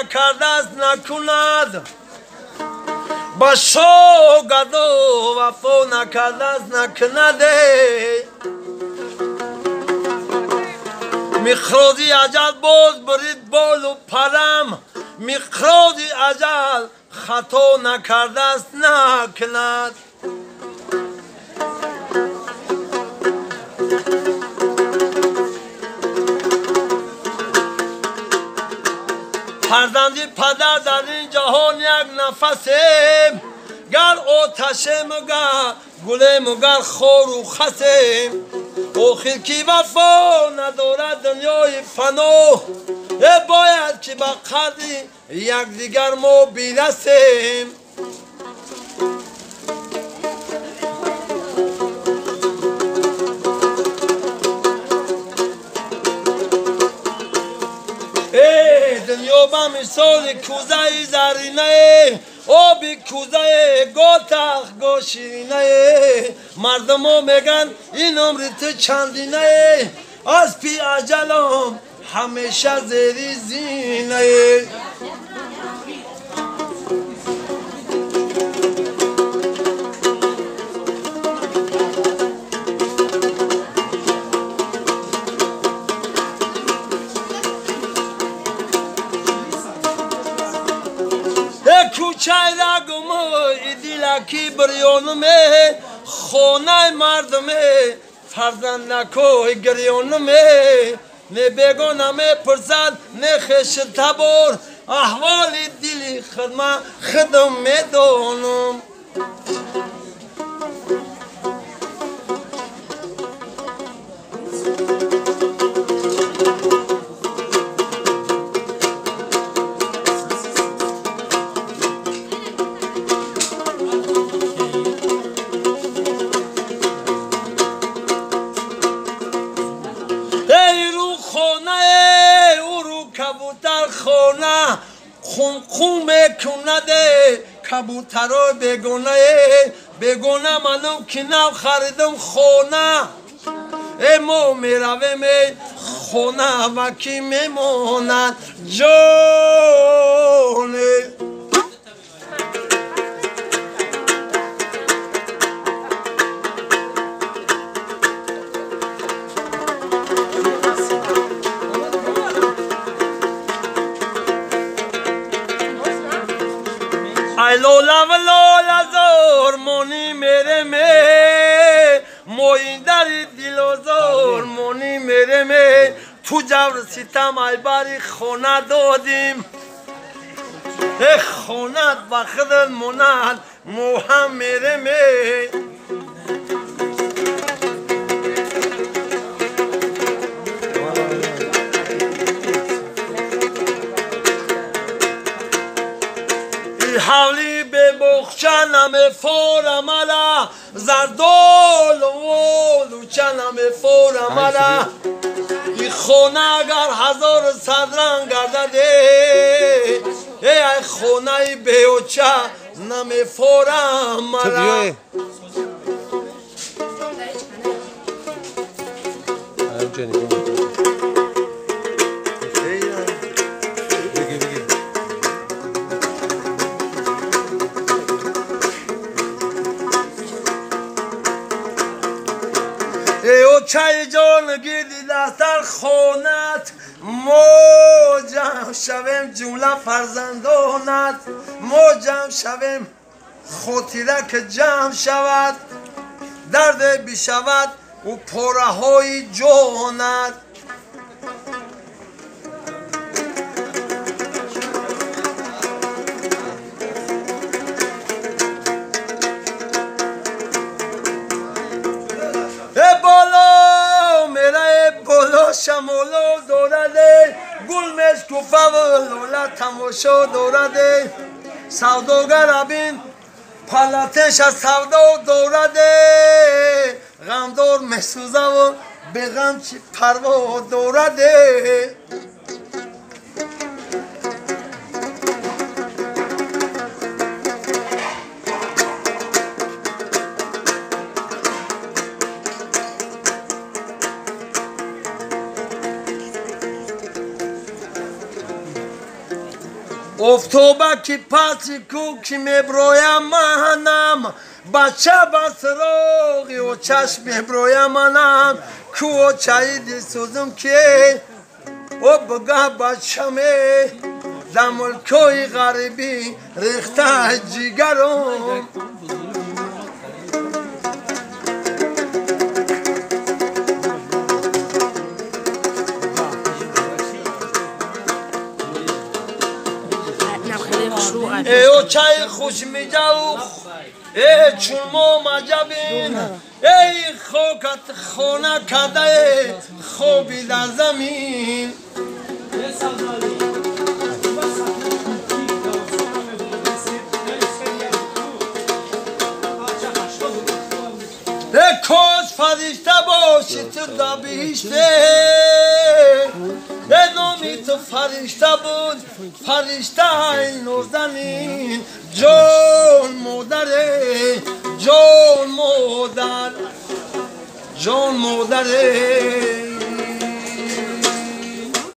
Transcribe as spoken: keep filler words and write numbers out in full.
نکرده است نکند با شوگد و وفا نکرده است نکنده میخرازی اجل باز برید بال و پرم میخرازی اجل خطا نکرده است نکند فرزندی پدر در این جهان یک نفسیم گر آتشیم گر گلیم گر خار و خسیم آخر کی وفا ندارد دنیای فنا باید که با قدری یک دیگر ما بیرسیم ای دنیا با مثال کوزه زرینه آبی کوزه گو تخ گو شیرینه مردم ها میگن این عمر تو چندینه از پی اجلم همیشه زیری زینه کوچه رگم ایدیلکی بریانمه خانه مردمه فرزند نکوی گریانمه نه بگانمه پرسد نه خش تبار احوال دلی خدمه خدم میدانم خونه خون خون میکنده کبوترای بگونه بگونه منم که نو خریدم خونه ای ما میرویم خونه و کی میماند جانه ای لولا و لولا زورمونی میره می موین در دل و زورمونی میره می تو جور ستم ای باری خونه دادیم ای خونت بخدل مونت مو هم میره می حولی به بخشنم فورمالا زردول و چنم فورمالا ای خونه اگر هزار صدران گردده ای خونه بیوچه نم فورمالا چای جان گیردی دستر خونت ما جمع شویم جمله فرزندانت ما جمع شویم خاطره که جمع شود درد بی شود و پاره های جانت شمولو دورده گل مشکوفه و لولا تماشا دورده سوداگر بین پلتش از سودا دورده غمدار محسوزه و به غم چی پروا دورده افتوبکی پاسی کو که میبرویم منم بچه بسراغی و چشم میبرویم منم کو چایدی سوزم که و بگه بچه می در ملکوی غریبی ریخته جیگرم ای او چای خوش می جاو ای چون ما مجبین ای خوکت خونه کده خوبی در زمین ای کاش فرشته باشی تو در بهشته ای نامی تو فرشته بود فرشته نازنین جان مادره جان مادر جان مادره